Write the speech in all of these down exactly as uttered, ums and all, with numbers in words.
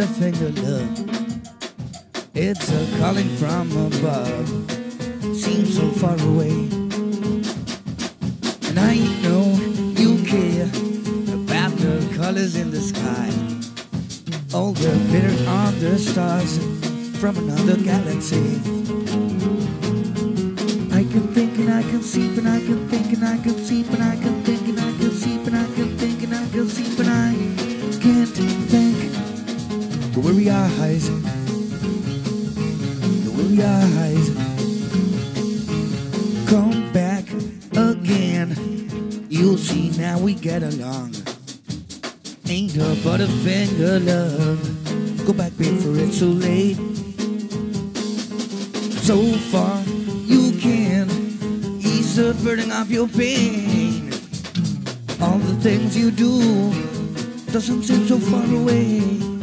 Butterfinger love. It's a calling from above. Seems so far away. And I know you care about the colors in the sky. All the glitter on the stars from another galaxy. I can think and I can see, and I can think and I can see, and I can think and I can see, and I can think and I can see, but I can't think. The weary eyes, the weary eyes. Come back again. You'll see now we get along. Ain't a Butterfinger love. Go back before it's too late. So far you can ease the burden of your pain. All the things you do doesn't seem so far away.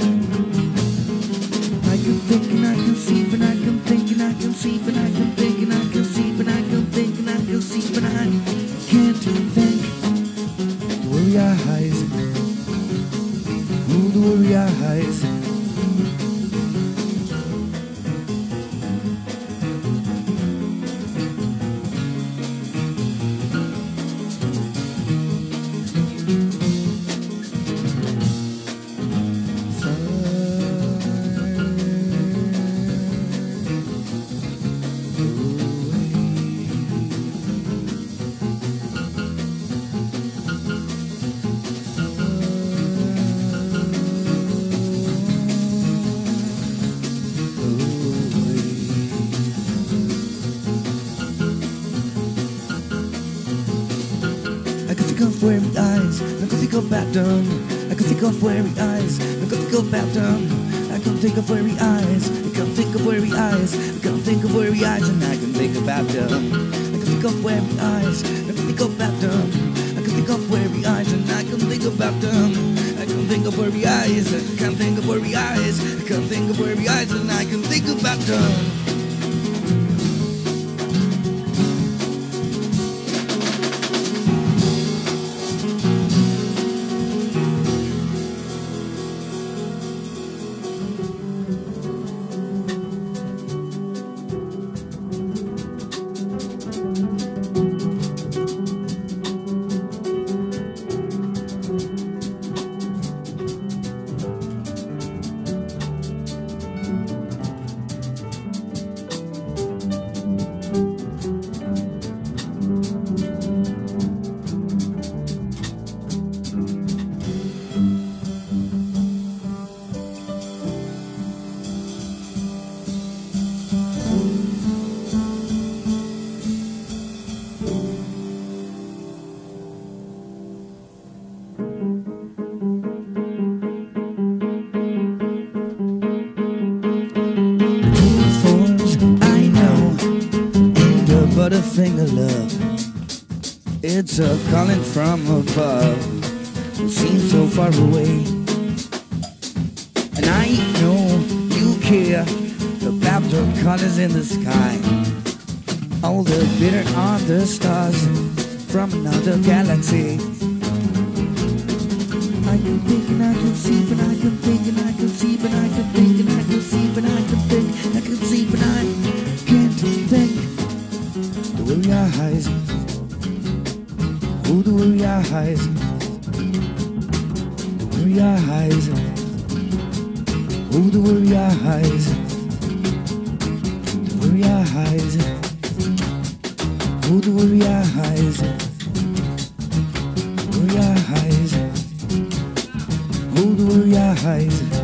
I can think and I can see, but I can think and I can see, but I can think and I can see, but I can think and I can see, but I can't think. The weary eyes, ooh, the weary eyes. I can think of weary eyes, I can think of Baton. I can think of weary eyes, I can think of Baton. I can think of weary eyes, I can think of weary eyes, I can think of weary eyes, and I can think about them. I can think of weary eyes, I can think of Baton. I can think of weary eyes, and I can think about them. I can think of weary eyes, I can think of weary eyes, I can think of weary eyes, and I can think about them. Butterfinger love. It's a calling from above. It seems so far away. And I know you care about the colors in the sky. All the glitter on the stars from another galaxy. I can think and I can see, but I can think and I can see, but I can think and I can see, but I can think, I can see, but I can't think. The weary eyes, oh, the weary eyes, the weary eyes, oh, the weary eyes, the weary eyes, oh, the weary eyes, the weary eyes, oh, the weary eyes.